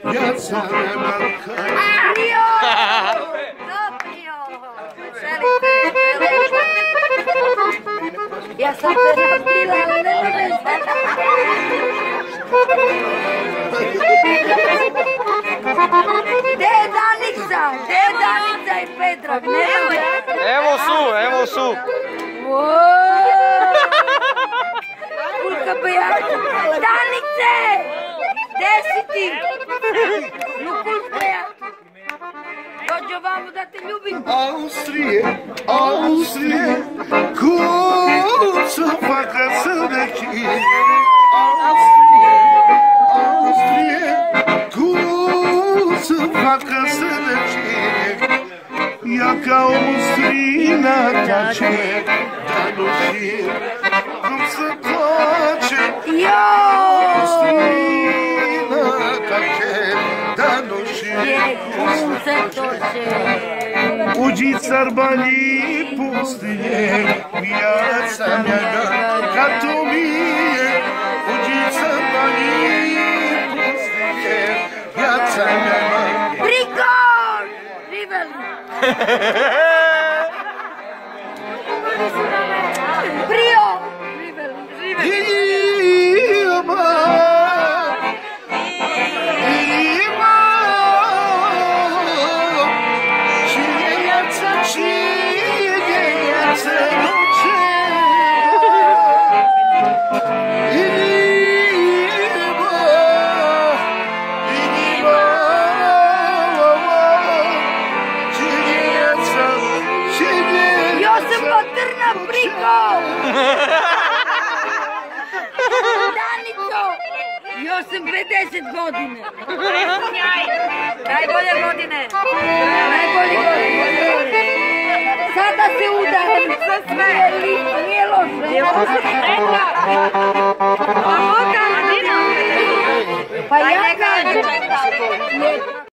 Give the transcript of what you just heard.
ja sam Nemanka. Prio! Dobrio! Šelice, ja sam se napila, ali ne može se. Gde je Danica? Gde je Danica i Petra? Evo su. Kulka bejaka. Danice! Gde si ti? No kulka bejaka. Dođi ovamo da te ljubim. Austrije, kucu fakat srdeći. Austrije, kucu fakat srdeći. Ja kao Austrina tače, da nošim, kom se toče. Austrina tače, da nošim, kom se toče. Uđi carbanji pustinje, ja sam njega, kad to mi je. Uđi carbanji pustinje, ja sam njega. Prigor! Riveli! Prio! Danico! Još sam 50 godine. Najbolje godine. Sada se udajem sa sve. Nije loše. Pa ja kažem.